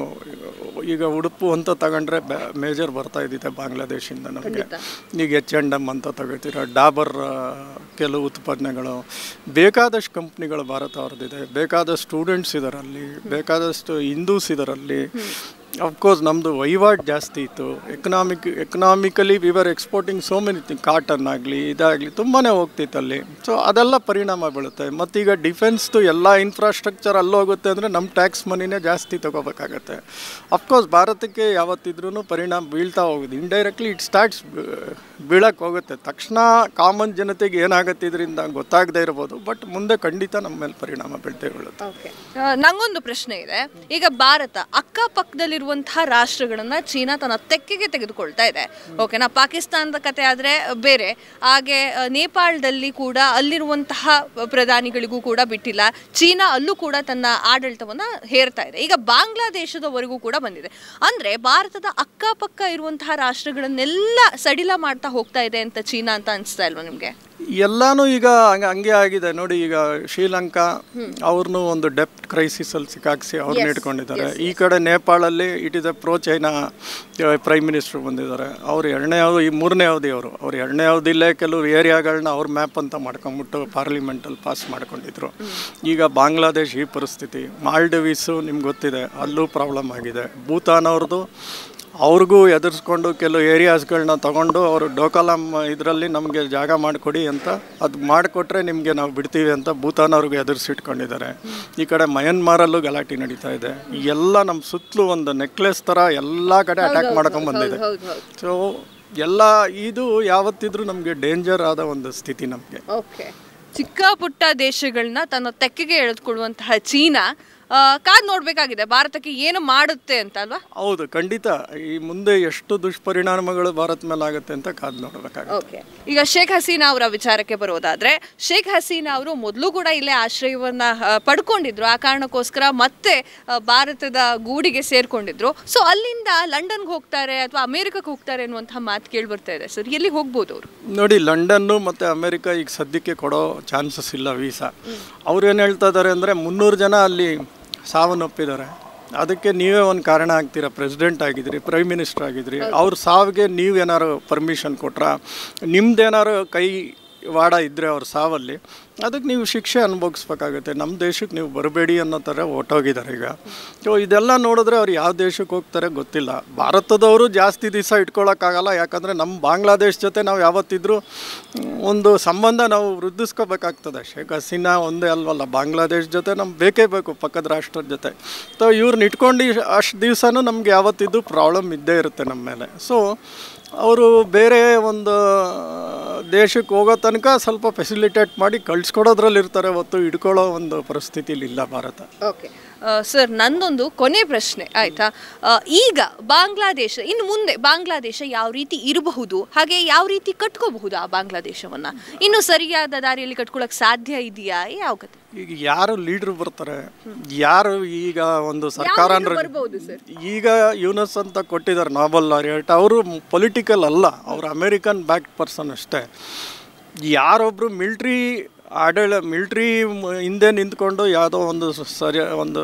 ಈಗ ಉಡುಪು ಅಂತ ತಗೊಂಡ್ರೆ ಮೇಜರ್ ಬರ್ತಾ ಇದ್ದಿದೆ ಬಾಂಗ್ಲಾದೇಶಿಂದ ನಮಗೆ. ಈಗ ಎಚ್ ಆ್ಯಂಡ್ ಎಮ್ ಅಂತ ತಗೋತೀರ, ಡಾಬರ್ ಕೆಲವು ಉತ್ಪಾದನೆಗಳು, ಬೇಕಾದಷ್ಟು ಕಂಪ್ನಿಗಳು ಭಾರತ ಅವ್ರದ್ದಿದೆ, ಬೇಕಾದಷ್ಟು ಸ್ಟೂಡೆಂಟ್ಸ್ ಇದರಲ್ಲಿ, ಬೇಕಾದಷ್ಟು ಹಿಂದೂಸ್ ಇದರಲ್ಲಿ. ಅಫ್ಕೋರ್ಸ್ ನಮ್ಮದು ವಹಿವಾಟು ಜಾಸ್ತಿ ಇತ್ತು. Economic economically we were exporting so many thing, cotton ಆಗಲಿ ಇದಾಗಲಿ ತುಂಬಾ ಹೋಗ್ತಿತ್ತು ಅಲ್ಲಿ. ಸೊ ಅದೆಲ್ಲ ಪರಿಣಾಮ ಬೀಳುತ್ತೆ. ಮತ್ತೀಗ ಡಿಫೆನ್ಸ್ದು ಎಲ್ಲ ಇನ್ಫ್ರಾಸ್ಟ್ರಕ್ಚರ್ ಅಲ್ಲಿ ಹೋಗುತ್ತೆ ಅಂದರೆ ನಮ್ಮ ಟ್ಯಾಕ್ಸ್ ಮನಿನೇ ಜಾಸ್ತಿ ತೊಗೋಬೇಕಾಗತ್ತೆ. ಅಫ್ಕೋರ್ಸ್ ಭಾರತಕ್ಕೆ ಯಾವತ್ತಿದ್ರೂ ಪರಿಣಾಮ ಬೀಳ್ತಾ ಹೋಗುತ್ತೆ. ಇಂಡೈರೆಕ್ಟ್ಲಿ ಇಟ್ ಸ್ಟಾರ್ಟ್ಸ್ ಬೀಳಕ್ಕೆ ಹೋಗುತ್ತೆ. ತಕ್ಷಣ ಕಾಮನ್ ಜನತೆಗೆ ಏನಾಗುತ್ತೆ ಇದರಿಂದ ಗೊತ್ತಾಗದೇ ಇರ್ಬೋದು, ಬಟ್ ಮುಂದೆ ಖಂಡಿತ ನಮ್ಮ ಮೇಲೆ ಪರಿಣಾಮ ಬೀಳ್ತೇ ಬೀಳುತ್ತೆ. ನಂಗೊಂದು ಪ್ರಶ್ನೆ ಇದೆ. ಈಗ ಭಾರತ ಅಕ್ಕಪಕ್ಕದಲ್ಲಿ ರಾಷ್ಟ್ರಗಳನ್ನ ಚೀನಾ ತನ್ನ ತೆಕ್ಕೆಗೆ ತೆಗೆದುಕೊಳ್ತಾ ಇದೆ. ಓಕೆನಾ? ಪಾಕಿಸ್ತಾನದ ಕತೆ ಆದ್ರೆ ಬೇರೆ. ಹಾಗೆ ನೇಪಾಳದಲ್ಲಿ ಕೂಡ ಅಲ್ಲಿರುವಂತಹ ಪ್ರಧಾನಿಗಳಿಗೂ ಕೂಡ ಬಿಟ್ಟಿಲ್ಲ. ಚೀನಾ ಅಲ್ಲೂ ಕೂಡ ತನ್ನ ಆಡಳಿತವನ್ನ ಹೇರ್ತಾ ಇದೆ. ಈಗ ಬಾಂಗ್ಲಾದೇಶದವರೆಗೂ ಕೂಡ ಬಂದಿದೆ. ಅಂದ್ರೆ ಭಾರತದ ಅಕ್ಕಪಕ್ಕ ಇರುವಂತಹ ರಾಷ್ಟ್ರಗಳನ್ನೆಲ್ಲ ಸಡಿಲ ಮಾಡ್ತಾ ಹೋಗ್ತಾ ಇದೆ ಅಂತ ಚೀನಾ ಅಂತ ಅನಿಸ್ತಾ ಇಲ್ವಾ ನಿಮ್ಗೆ? ಎಲ್ಲಾನು ಈಗ ಹಂಗೆ ಹಂಗೆ ಆಗಿದೆ ನೋಡಿ. ಈಗ ಶ್ರೀಲಂಕಾ ಅವ್ರನ್ನೂ ಒಂದು ಡೆಪ್ಟ್ ಕ್ರೈಸಿಸಲ್ಲಿ ಸಿಕ್ಕಾಕ್ಸಿ ಅವ್ರನ್ನ ಇಟ್ಕೊಂಡಿದ್ದಾರೆ. ಈ ಕಡೆ ನೇಪಾಳಲ್ಲಿ it is a pro China prime minister ಬಂದಿದ್ದಾರೆ. ಅವ್ರು ಎರಡನೇ ಅವಧಿ, ಈ ಮೂರನೇ ಅವಧಿ ಅವರು ಅವ್ರು ಎರಡನೇ ಅವಧಿಲೇ ಕೆಲವು ಏರಿಯಾಗಳನ್ನ ಅವ್ರ ಮ್ಯಾಪ್ ಅಂತ ಮಾಡ್ಕೊಂಬಿಟ್ಟು ಪಾರ್ಲಿಮೆಂಟಲ್ಲಿ ಪಾಸ್ ಮಾಡ್ಕೊಂಡಿದ್ರು. ಈಗ ಬಾಂಗ್ಲಾದೇಶ್ ಈ ಪರಿಸ್ಥಿತಿ. ಮಾಲ್ಡೀವ್ಸು ನಿಮ್ಗೆ ಗೊತ್ತಿದೆ, ಅಲ್ಲೂ ಪ್ರಾಬ್ಲಮ್ ಆಗಿದೆ. ಭೂತಾನ್ ಅವ್ರದ್ದು ಅವ್ರಿಗೂ ಎದುರಿಸ್ಕೊಂಡು ಕೆಲವು ಏರಿಯಾಸ್ಗಳನ್ನ ತೊಗೊಂಡು ಅವರು ಡೋಕಲಾಮ್ ಇದರಲ್ಲಿ ನಮಗೆ ಜಾಗ ಮಾಡಿಕೊಡಿ ಅಂತ, ಅದು ಮಾಡಿಕೊಟ್ರೆ ನಿಮಗೆ ನಾವು ಬಿಡ್ತೀವಿ ಅಂತ ಭೂತಾನ್ ಅವ್ರಿಗೂ ಎದುರಿಸಿಟ್ಕೊಂಡಿದ್ದಾರೆ. ಈ ಕಡೆ ಮಯನ್ಮಾರಲ್ಲೂ ಗಲಾಟೆ ನಡೀತಾ ಇದೆ. ಎಲ್ಲ ನಮ್ಮ ಸುತ್ತಲೂ ಒಂದು ನೆಕ್ಲೆಸ್ ಥರ ಎಲ್ಲ ಕಡೆ ಅಟ್ಯಾಕ್ ಮಾಡ್ಕೊಂಡು ಬಂದಿದೆ. ಸೊ ಎಲ್ಲ ಇದು ಯಾವತ್ತಿದ್ರೂ ನಮಗೆ ಡೇಂಜರ್ ಆದ ಒಂದು ಸ್ಥಿತಿ ನಮಗೆ. ಓಕೆ, ಚಿಕ್ಕ ಪುಟ್ಟ ದೇಶಗಳನ್ನ ತನ್ನ ತೆಕ್ಕೆಗೆ ಎಳೆದುಕೊಳ್ಳುವಂತಹ ಚೀನಾ ಕಾದ್ ನೋಡ್ಬೇಕಾಗಿದೆ ಭಾರತಕ್ಕೆ ಏನು ಮಾಡುತ್ತೆ ಅಂತ ಅಲ್ವಾ? ಹೌದು, ಖಂಡಿತ. ಈ ಮುಂದೆ ಎಷ್ಟು ದುಷ್ಪರಿಣಾಮಗಳು ಭಾರತ ಮೇಲೆ ಆಗುತ್ತೆ ಅಂತ ಕಾದ್ ನೋಡ್ಬೇಕಾಗುತ್ತೆ. ಓಕೆ, ಈಗ ಶೇಖ್ ಹಸೀನಾ ಅವರ ವಿಚಾರಕ್ಕೆ ಬರೋದಾದ್ರೆ, ಶೇಖ್ ಹಸೀನಾ ಅವರು ಮೊದಲು ಕೂಡ ಇಲ್ಲೇ ಆಶ್ರಯವನ್ನ ಪಡ್ಕೊಂಡಿದ್ರು. ಆ ಕಾರಣಕ್ಕೋಸ್ಕರ ಮತ್ತೆ ಭಾರತದ ಗೂಡಿಗೆ ಸೇರ್ಕೊಂಡಿದ್ರು. ಸೊ ಅಲ್ಲಿಂದ ಲಂಡನ್ಗೆ ಹೋಗ್ತಾರೆ ಅಥವಾ ಅಮೆರಿಕಕ್ಕೆ ಹೋಗ್ತಾರೆ ಅನ್ನುವಂತಹ ಮಾತು ಕೇಳಿ ಬರ್ತಾ ಇದೆ ಸರ್. ಎಲ್ಲಿ ಹೋಗ್ಬೋದು ಅವರು? ನೋಡಿ, ಲಂಡನ್ನು ಮತ್ತು ಅಮೆರಿಕ ಈಗ ಸದ್ಯಕ್ಕೆ ಕೊಡೋ ಚಾನ್ಸಸ್ ಇಲ್ಲ ವೀಸಾ. ಅವ್ರು ಏನು ಹೇಳ್ತಾ ಇದ್ದಾರೆ ಅಂದರೆ, ಮುನ್ನೂರು ಜನ ಅಲ್ಲಿ ಸಾವನ್ನಪ್ಪಿದ್ದಾರೆ, ಅದಕ್ಕೆ ನೀವೇ ಒಂದು ಕಾರಣ ಆಗ್ತೀರಾ. ಪ್ರೆಸಿಡೆಂಟ್ ಆಗಿದ್ರಿ, ಪ್ರೈಮ್ ಮಿನಿಸ್ಟರ್ ಆಗಿದ್ರಿ, ಅವ್ರ ಸಾವಿಗೆ ನೀವೇನಾರು ಪರ್ಮಿಷನ್ ಕೊಟ್ರಾ, ನಿಮ್ದೇನಾರು ಕೈ ವಾಡ ಇದ್ದರೆ ಅವ್ರ ಸಾವಲ್ಲಿ, ಅದಕ್ಕೆ ನೀವು ಶಿಕ್ಷೆ ಅನುಭವಿಸ್ಬೇಕಾಗುತ್ತೆ. ನಮ್ಮ ದೇಶಕ್ಕೆ ನೀವು ಬರಬೇಡಿ ಅನ್ನೋ ಥರ ಹೊಟ್ಟೋಗಿದ್ದಾರೆ ಈಗ. ಸೊ ಇದೆಲ್ಲ ನೋಡಿದ್ರೆ ಅವ್ರು ಯಾವ ದೇಶಕ್ಕೆ ಹೋಗ್ತಾರೆ ಗೊತ್ತಿಲ್ಲ. ಭಾರತದವರು ಜಾಸ್ತಿ ದಿವಸ ಇಟ್ಕೊಳ್ಳೋಕ್ಕಾಗಲ್ಲ. ಯಾಕಂದರೆ ನಮ್ಮ ಬಾಂಗ್ಲಾದೇಶ ಜೊತೆ ನಾವು ಯಾವತ್ತಿದ್ರೂ ಒಂದು ಸಂಬಂಧ ನಾವು ವೃದ್ಧಿಸ್ಕೋಬೇಕಾಗ್ತದೆ. ಶೇಖ್ ಹಸೀನಾ ಒಂದೇ ಅಲ್ವಲ್ಲ, ಬಾಂಗ್ಲಾದೇಶ ಜೊತೆ ನಮ್ಗೆ ಬೇಕೇ ಬೇಕು, ಪಕ್ಕದ ರಾಷ್ಟ್ರದ ಜೊತೆ. ಸೊ ಇವ್ರನ್ನ ಇಟ್ಕೊಂಡು ಅಷ್ಟು ದಿವಸನೂ ನಮ್ಗೆ ಯಾವತ್ತಿದ್ದು ಪ್ರಾಬ್ಲಮ್ ಇದ್ದೇ ಇರುತ್ತೆ ನಮ್ಮ ಮೇಲೆ. ಸೊ ಅವರು ಬೇರೆ ಒಂದು ದೇಶಕ್ಕೆ ಹೋಗೋ ತನಕ ಸ್ವಲ್ಪ ಫೆಸಿಲಿಟೇಟ್ ಮಾಡಿ ಕಳಿಸ್ಕೊಡೋದ್ರಲ್ಲಿ ಇರ್ತಾರೆ, ಹೊತ್ತು ಹಿಡ್ಕೊಳ್ಳೋ ಒಂದು ಪರಿಸ್ಥಿತಿಲಿ ಇಲ್ಲ ಭಾರತ. ಓಕೆ ಸರ್, ನಂದೊಂದು ಕೊನೆ ಪ್ರಶ್ನೆ ಆಯಿತಾ. ಈಗ ಬಾಂಗ್ಲಾದೇಶ ಇನ್ನು ಮುಂದೆ ಬಾಂಗ್ಲಾದೇಶ ಯಾವ ರೀತಿ ಇರಬಹುದು, ಹಾಗೆ ಯಾವ ರೀತಿ ಕಟ್ಕೋಬಹುದು ಆ ಬಾಂಗ್ಲಾದೇಶವನ್ನು? ಇನ್ನು ಸರಿಯಾದ ದಾರಿಯಲ್ಲಿ ಕಟ್ಕೊಳ್ಳೋಕೆ ಸಾಧ್ಯ ಇದೆಯಾ? ಯಾವ ಕತೆ? ಈಗ ಯಾರು ಲೀಡ್ರ್ ಬರ್ತಾರೆ, ಯಾರು ಈಗ ಒಂದು ಸರ್ಕಾರ ಈಗ ಯೂನಸ್ ಅಂತ ಕೊಟ್ಟಿದ್ದಾರೆ ನೋಬೆಲ್ ಲಾರಿಯಟ್, ಅವರು ಪೊಲಿಟಿಕಲ್ ಅಲ್ಲ, ಅವರು ಅಮೇರಿಕನ್ ಬ್ಯಾಕ್ಡ್ ಪರ್ಸನ್ ಅಷ್ಟೇ. ಯಾರೊಬ್ಬರು ಮಿಲ್ಟ್ರಿ ಆಡಳ ಮಿಲ್ಟ್ರಿ ಹಿಂದೆ ನಿಂತ್ಕೊಂಡು ಯಾವುದೋ ಒಂದು ಸರಿ ಒಂದು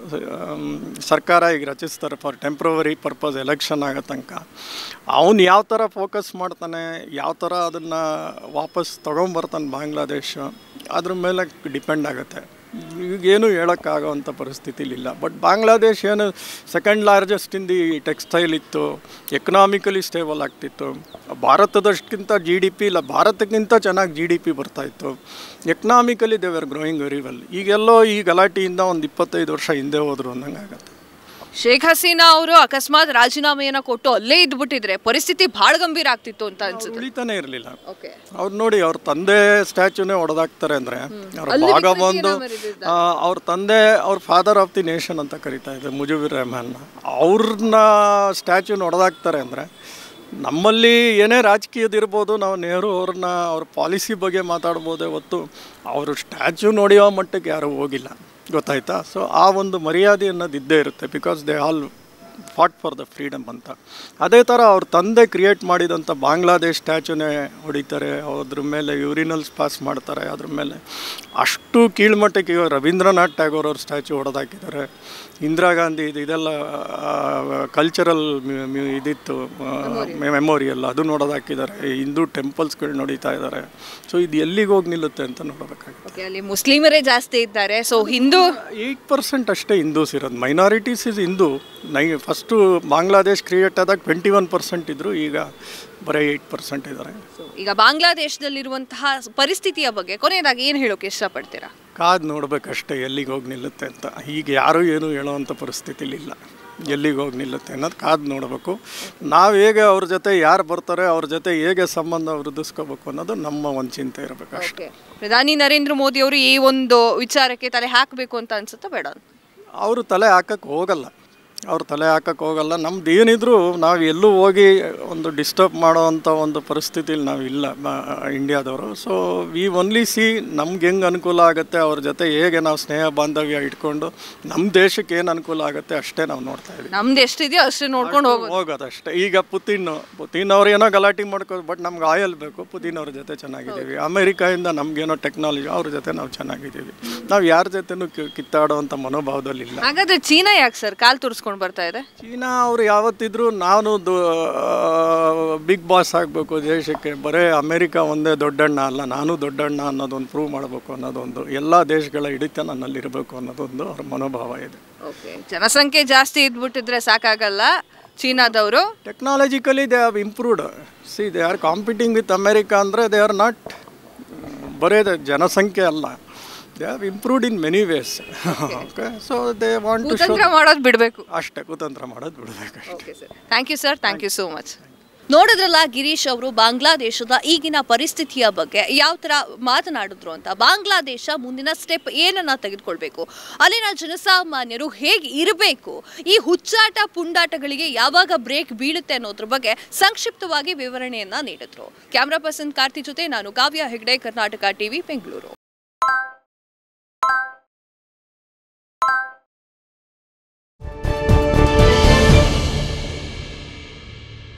ಸರ್ಕಾರ ಈಗ ರಚಿಸ್ತಾರೆ ಫಾರ್ ಟೆಂಪ್ರವರಿ ಪರ್ಪಸ್ ಎಲೆಕ್ಷನ್ ಆಗೋ ತನಕ, ಅವನು ಯಾವ ಥರ ಫೋಕಸ್ ಮಾಡ್ತಾನೆ, ಯಾವ ಥರ ಅದನ್ನು ವಾಪಸ್ ತೊಗೊಂಬರ್ತಾನೆ ಬಾಂಗ್ಲಾದೇಶ, ಅದ್ರ ಮೇಲೆ ಡಿಪೆಂಡ್ ಆಗುತ್ತೆ. ಈಗೇನು ಹೇಳೋಕ್ಕಾಗೋವಂಥ ಪರಿಸ್ಥಿತಿಲಿಲ್ಲ. ಬಟ್ ಬಾಂಗ್ಲಾದೇಶ್ ಏನು second largest in the textile ಇತ್ತು, ಎಕನಾಮಿಕಲಿ ಸ್ಟೇಬಲ್ ಆಗ್ತಿತ್ತು, ಭಾರತದಷ್ಟಿಂತ ಜಿ ಡಿ ಪಿ ಇಲ್ಲ ಭಾರತಕ್ಕಿಂತ ಚೆನ್ನಾಗಿ ಜಿ ಡಿ ಪಿ ಬರ್ತಾಯಿತ್ತು, economically they are growing very well. ಈಗೆಲ್ಲೋ ಈ ಗಲಾಟೆಯಿಂದ ಒಂದು ಇಪ್ಪತ್ತೈದು ವರ್ಷ ಹಿಂದೆ ಹೋದ್ರು ಅನ್ನಂಗೆ ಆಗುತ್ತೆ. ಶೇಖ್ ಹಸೀನಾ ಅವರು ಅಕಸ್ಮಾತ್ ರಾಜೀನಾಮೆಯನ್ನು ಕೊಟ್ಟು ಅಲ್ಲೇ ಇದ್ಬಿಟ್ಟಿದ್ರೆ ಪರಿಸ್ಥಿತಿ ಬಹಳ ಗಂಭೀರ ಆಗ್ತಿತ್ತು ಅಂತ ಅನ್ಸುತ್ತೆ. ಉಳಿತಾನೆ ಇರಲಿಲ್ಲ. ಅವ್ರು ನೋಡಿ, ಅವ್ರ ತಂದೆ ಸ್ಟ್ಯಾಚ್ಯೂನೇ ಹೊಡೆದಾಕ್ತಾರೆ ಅಂದರೆ ಅವ್ರ ಭಾಗ ಬಂದು ಅವ್ರ ತಂದೆ ಅವ್ರ ಫಾದರ್ ಆಫ್ ದಿ ನೇಷನ್ ಅಂತ ಕರಿತಾ ಇದ್ದಾರೆ ಮುಜಿಬುರ್ ರೆಹಮಾನ್. ಅವ್ರನ್ನ ಸ್ಟ್ಯಾಚ್ಯೂನ ಹೊಡೆದಾಕ್ತಾರೆ ಅಂದರೆ ನಮ್ಮಲ್ಲಿ ಏನೇ ರಾಜಕೀಯದಿರ್ಬೋದು, ನಾವು ನೆಹರು ಅವ್ರನ್ನ ಅವ್ರ ಪಾಲಿಸಿ ಬಗ್ಗೆ ಮಾತಾಡ್ಬೋದೇ ಹೊತ್ತು ಅವರು ಸ್ಟ್ಯಾಚ್ಯೂ ನೋಡಿಯೋ ಮಟ್ಟಕ್ಕೆ ಯಾರೂ ಹೋಗಿಲ್ಲ, ಗೊತ್ತಾಯ್ತಾ. ಸೊ ಆ ಒಂದು ಮರ್ಯಾದೆ ಅನ್ನೋದು ಇದ್ದೇ ಇರುತ್ತೆ, because they all fought for the freedom ಅಂತ. ಅದೇ ಥರ ಅವ್ರ ತಂದೆ ಕ್ರಿಯೇಟ್ ಮಾಡಿದಂಥ ಬಾಂಗ್ಲಾದೇಶ್ ಸ್ಟ್ಯಾಚ್ಯೂನೇ ಹೊಡಿತಾರೆ, ಅದ್ರ ಮೇಲೆ ಯೂರಿನಲ್ಸ್ ಪಾಸ್ ಮಾಡ್ತಾರೆ, ಅದ್ರ ಮೇಲೆ ಅಷ್ಟು ಕೀಳ್ಮಟ್ಟಕ್ಕೆ ಇವಾಗ ರವೀಂದ್ರನಾಥ್ ಟ್ಯಾಗೋರ್ ಅವ್ರ ಸ್ಟ್ಯಾಚ್ಯೂ ಹೊಡೆದಾಕಿದ್ದಾರೆ. ಇಂದಿರಾ ಗಾಂಧಿ ಇದು ಇದೆಲ್ಲ ಕಲ್ಚರಲ್ ಇದಿತ್ತು ಮೆಮೋರಿಯಲ್, ಅದು ನೋಡೋದಾಕಿದ್ದಾರೆ. ಹಿಂದೂ ಟೆಂಪಲ್ಸ್ಗಳು ನೋಡಿತಾ ಇದ್ದಾರೆ. ಸೊ ಇದು ಎಲ್ಲಿಗೆ ಹೋಗಿ ನಿಲ್ಲುತ್ತೆ ಅಂತ ನೋಡಬೇಕಾಗುತ್ತೆ. ಅಲ್ಲಿ ಮುಸ್ಲಿಮರೇ ಜಾಸ್ತಿ ಇದ್ದಾರೆ. ಸೊ ಹಿಂದೂ ಏಯ್ಟ್ ಪರ್ಸೆಂಟ್ ಅಷ್ಟೇ ಹಿಂದೂಸ್ ಇರೋದು, ಮೈನಾರಿಟೀಸ್ ಇಸ್ ಹಿಂದೂ. ನೈ ಫಸ್ಟು ಬಾಂಗ್ಲಾದೇಶ್ ಕ್ರಿಯೇಟ್ ಆದಾಗ ಟ್ವೆಂಟಿ ಒನ್ ಪರ್ಸೆಂಟ್ ಇದ್ದರು, ಈಗ ಬರೀ ಏಯ್ಟ್ ಪರ್ಸೆಂಟ್ ಇದ್ದಾರೆ. ಈಗ ಬಾಂಗ್ಲಾದೇಶದಲ್ಲಿರುವಂತಹ ಪರಿಸ್ಥಿತಿಯ ಬಗ್ಗೆ ಕೊನೆಯದಾಗಿ ಏನು ಹೇಳೋಕೆ ಇಷ್ಟಪಡ್ತೀರಾ? ಕಾದು ನೋಡಬೇಕಷ್ಟೇ ಎಲ್ಲಿಗೆ ಹೋಗಿ ನಿಲ್ಲುತ್ತೆ ಅಂತ. ಈಗ ಯಾರೂ ಏನೂ ಹೇಳೋವಂಥ ಪರಿಸ್ಥಿತಿಲಿಲ್ಲ, ಎಲ್ಲಿಗೆ ಹೋಗಿ ನಿಲ್ಲುತ್ತೆ ಅನ್ನೋದು ಕಾದು ನೋಡಬೇಕು. ನಾವು ಹೇಗೆ ಅವ್ರ ಜೊತೆ ಯಾರು ಬರ್ತಾರೆ ಅವ್ರ ಜೊತೆ ಹೇಗೆ ಸಂಬಂಧ ವೃದ್ಧಿಸ್ಕೋಬೇಕು ಅನ್ನೋದು ನಮ್ಮ ಒಂದು ಚಿಂತೆ ಇರಬೇಕು ಅಷ್ಟೇ. ಪ್ರಧಾನಿ ನರೇಂದ್ರ ಮೋದಿ ಅವರು ಈ ಒಂದು ವಿಚಾರಕ್ಕೆ ತಲೆ ಹಾಕಬೇಕು ಅಂತ ಅನ್ಸುತ್ತಾ ಬೇಡ? ಅವರು ತಲೆ ಹಾಕಕ್ಕೆ ಹೋಗಲ್ಲ, ಅವ್ರು ತಲೆ ಹಾಕಕ್ಕೆ ಹೋಗಲ್ಲ. ನಮ್ದು ಏನಿದ್ರು ನಾವು ಎಲ್ಲೂ ಹೋಗಿ ಒಂದು ಡಿಸ್ಟರ್ಬ್ ಮಾಡೋವಂಥ ಒಂದು ಪರಿಸ್ಥಿತಿಲಿ ನಾವು ಇಲ್ಲ ಇಂಡಿಯಾದವರು. ಸೊ ವಿ ಒನ್ಲಿ ಸಿ ನಮ್ಗೆ ಹೆಂಗೆ ಅನುಕೂಲ ಆಗುತ್ತೆ, ಅವ್ರ ಜೊತೆ ಹೇಗೆ ನಾವು ಸ್ನೇಹ ಬಾಂಧವ್ಯ ಇಟ್ಕೊಂಡು ನಮ್ಮ ದೇಶಕ್ಕೆ ಏನು ಅನುಕೂಲ ಆಗುತ್ತೆ ಅಷ್ಟೇ ನಾವು ನೋಡ್ತಾ ಇದ್ದೀವಿ. ನಮ್ದು ಎಷ್ಟಿದೆಯೋ ಅಷ್ಟೇ ನೋಡ್ಕೊಂಡು ಹೋಗೋದು ಹೋಗೋದಷ್ಟೇ. ಈಗ ಪುತಿನ್ ಪುತಿನ್ ಅವ್ರು ಏನೋ ಗಲಾಟೆ ಮಾಡ್ಕೋದು, ಬಟ್ ನಮ್ಗೆ ಆಯಲ್ ಬೇಕು. ಪುತಿನ್ ಅವ್ರ ಜೊತೆ ಚೆನ್ನಾಗಿದ್ದೀವಿ. ಅಮೇರಿಕಾಯಿಂದ ನಮಗೇನೋ ಟೆಕ್ನಾಲಜಿ, ಅವ್ರ ಜೊತೆ ನಾವು ಚೆನ್ನಾಗಿದ್ದೀವಿ. ನಾವು ಯಾರ ಜೊತೆನೂ ಕಿತ್ತಾಡೋವಂಥ ಮನೋಭಾವದಲ್ಲಿ ಇಲ್ಲ. ಹಾಗಾದ್ರೆ ಚೀನಾ ಯಾಕೆ ಸರ್ ಕಾಲು ತುರ್ಸ್ಕೊಂಡು ಬರ್ತಾ ಇದೆ? ಚೀನಾ ಅವರು ಯಾವತ್ತಿದ್ರು ನಾನು ಬಿಗ್ ಬಾಸ್ ಆಗಬೇಕು ದೇಶಕ್ಕೆ, ಬರೇ ಅಮೇರಿಕಾ ಒಂದೇ ದೊಡ್ಡಣ್ಣ ಅಲ್ಲ, ನಾನು ದೊಡ್ಡಣ್ಣ ಅನ್ನೋದೊಂದು ಪ್ರೂವ್ ಮಾಡಬೇಕು ಅನ್ನೋದೊಂದು, ಎಲ್ಲ ದೇಶಗಳ ಹಿಡಿತ ನನ್ನಲ್ಲಿ ಇರಬೇಕು ಅನ್ನೋದೊಂದು ಅವ್ರ ಮನೋಭಾವ ಇದೆ. ಓಕೆ, ಜನಸಂಖ್ಯೆ ಜಾಸ್ತಿ ಇದ್ಬಿಟ್ಟಿದ್ರೆ ಸಾಕಾಗಲ್ಲ ಚೀನಾದವರು. Technologically they have improved. See they are competing with America ಅಂದರೆ ದೇ ಆರ್ ನಾಟ್ ಬರೇ ಜನಸಂಖ್ಯೆ ಅಲ್ಲ, they have improved in many ways. Okay, so they want to show ಮಾಡೋದು ಬಿಡಬೇಕು ಅಷ್ಟೇ, ಕುತಂತ್ರ ಮಾಡೋದು ಬಿಡಬೇಕು ಅಷ್ಟೇ. Thank you sir, thank you so much. ನೋಡಿದ್ರಲ್ಲ ಗಿರೀಶ್ ಅವರು ಬಾಂಗ್ಲಾದೇಶದ ಈಗಿನ ಪರಿಸ್ಥಿತಿಯ ಬಗ್ಗೆ ಯಾವ ಥರ ಮಾತನಾಡಿದ್ರು ಅಂತ. ಬಾಂಗ್ಲಾದೇಶ ಮುಂದಿನ ಸ್ಟೆಪ್ ಏನನ್ನ ತೆಗೆದುಕೊಳ್ಬೇಕು, ಅಲ್ಲಿನ ಜನಸಾಮಾನ್ಯರು ಹೇಗೆ ಇರಬೇಕು, ಈ ಹುಚ್ಚಾಟ ಪುಂಡಾಟಗಳಿಗೆ ಯಾವಾಗ ಬ್ರೇಕ್ ಬೀಳುತ್ತೆ ಅನ್ನೋದ್ರ ಬಗ್ಗೆ ಸಂಕ್ಷಿಪ್ತವಾಗಿ ವಿವರಣೆಯನ್ನ ನೀಡಿದ್ರು. ಕ್ಯಾಮ್ರಾ ಪರ್ಸನ್ ಕಾರ್ತಿ ಜೊತೆ ನಾನು ಕಾವ್ಯ ಹೆಗ್ಡೆ, ಕರ್ನಾಟಕ ಟಿವಿ, ಬೆಂಗಳೂರು.